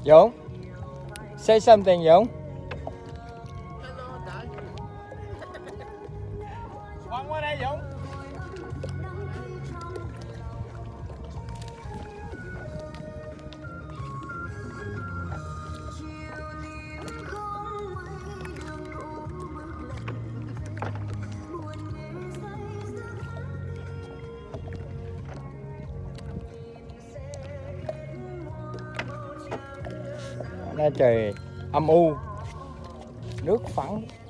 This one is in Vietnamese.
Dũng, say something Dũng. Quăng qua đây Dũng. Nay trời âm u, nước phẳng.